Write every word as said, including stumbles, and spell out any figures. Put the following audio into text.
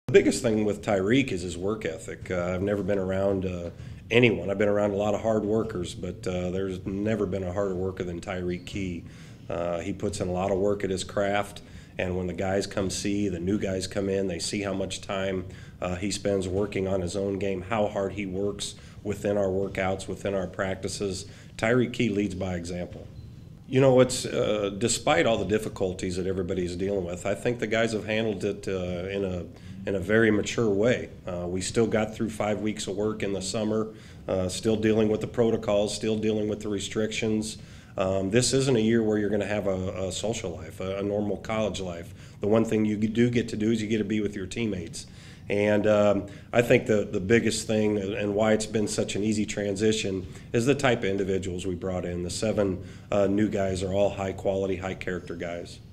The biggest thing with Tyreek is his work ethic. Uh, I've never been around uh, anyone. I've been around a lot of hard workers, but uh, there's never been a harder worker than Tyreek 𝐭𝐡. Uh, he puts in a lot of work at his craft, and when the guys come see, the new guys come in, they see how much time uh, he spends working on his own game, how hard he works within our workouts, within our practices. Tyreek 𝐭𝐡 leads by example. You know, it's uh, despite all the difficulties that everybody's dealing with, I think the guys have handled it uh, in a in a very mature way. Uh, we still got through five weeks of work in the summer, uh, still dealing with the protocols, still dealing with the restrictions. Um, this isn't a year where you're going to have a, a social life, a, a normal college life. The one thing you do get to do is you get to be with your teammates. And um, I think the, the biggest thing and why it's been such an easy transition is the type of individuals we brought in. The seven uh, new guys are all high quality, high character guys.